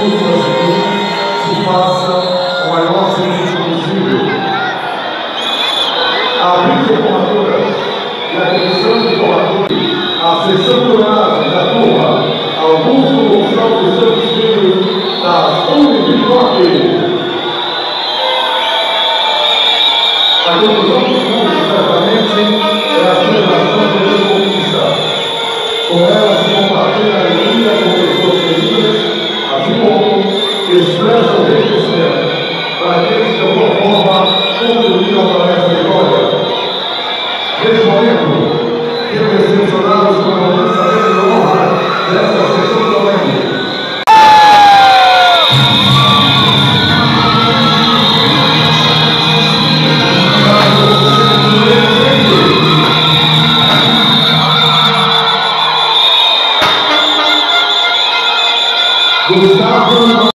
percurso a seguir se faça o maior silêncio possível. A brisa de formatura e a comissão de formatura, a sessão plenária da turma Augusto Gonçalves Santos Filho, da Unibicoque. A conclusão do curso, certamente, é a celebração de conquista. Com ela se compartilha a alegria com pessoas queridas, assim como expressa o reconhecimento para aqueles que, de alguma forma, contribuíram para essa vitória. Neste momento, quero recepcionar os componentes de honra desta sessão solene. Gustavo